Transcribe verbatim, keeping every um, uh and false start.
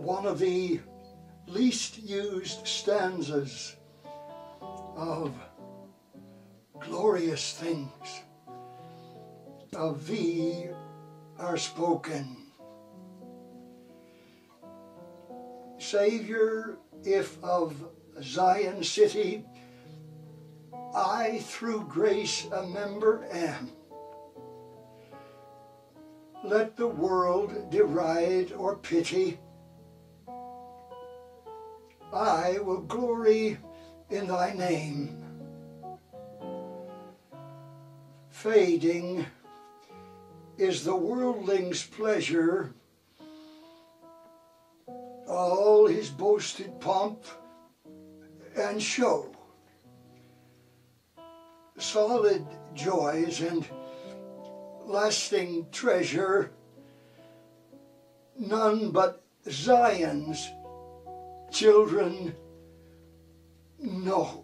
one of the least used stanzas of glorious things of thee are spoken. Savior, if of Zion city I through grace a member am, let the world deride or pity, I will glory in thy name. Fading is the worldling's pleasure, all his boasted pomp and show. Solid joys and lasting treasure none but Zion's children know.